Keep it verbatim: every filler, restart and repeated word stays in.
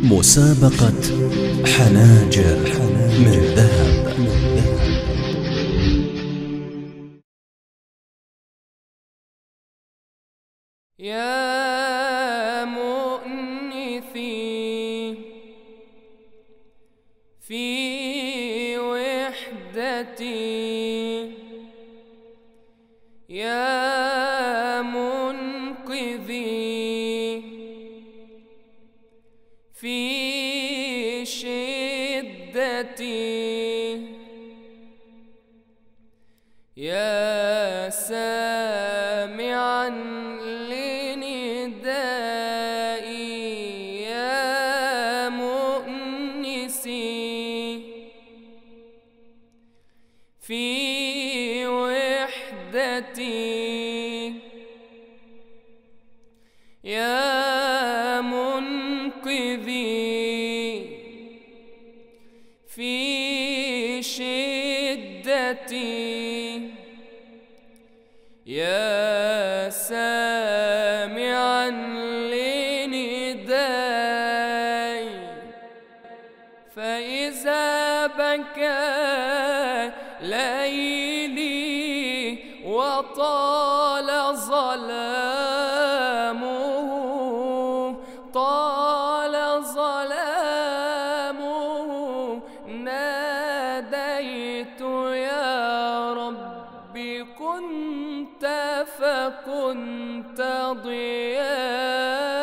مسابقة حناجر من ذهب. يا مؤنثي في وحدتي، يا منقذي في شدتي، يا سامعا لندائي، يا مؤنسي في وحدتي، يا منقذي في شدتي، يا سامعا لندائي. فإذا بكى ليلي وطال ظلامه، طال ظلامه، ناديت يا ربي كنت فكنت ضياء.